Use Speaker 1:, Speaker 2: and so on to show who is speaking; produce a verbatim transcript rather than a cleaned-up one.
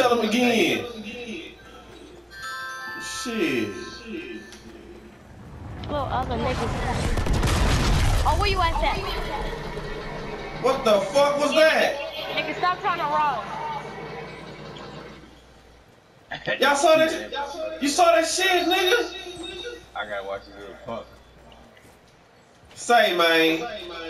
Speaker 1: tell him again. Shit.
Speaker 2: Little other niggas. Oh, where you at that?
Speaker 1: What the fuck was that?
Speaker 2: Nigga, stop trying to roll.
Speaker 1: Y'all saw that? You saw that shit, nigga?
Speaker 3: I gotta watch this little pump.
Speaker 1: Say, man.